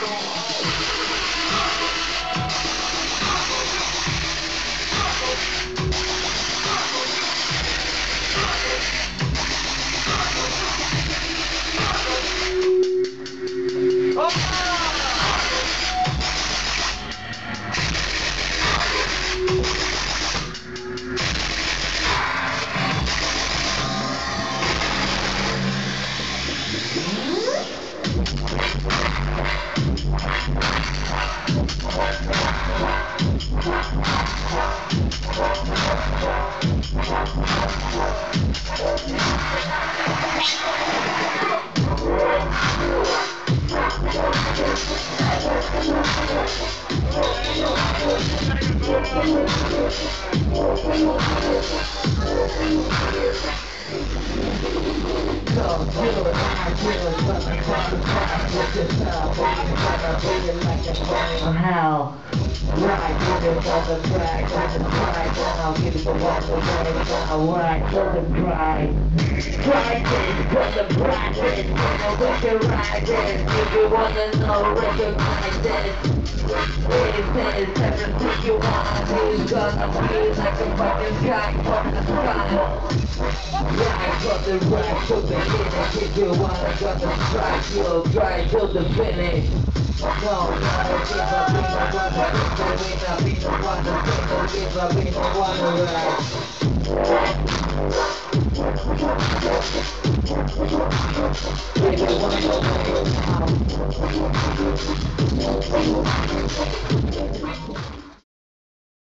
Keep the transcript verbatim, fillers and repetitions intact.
How? Right, give it on the track, on the track, and I'll give it the one the way, I'll ride to the drive. Try this, put the practice, and we can ride this. If you wanna know, recognize this. This is everything you want, it's gonna be like a fucking sky from the sky. Right from the right to the finish, if you wanna go to strike, you'll try to the finish. No, never give up, we don't want to win, we don't want to win, give up, we don't want to ride. If you wanna win now.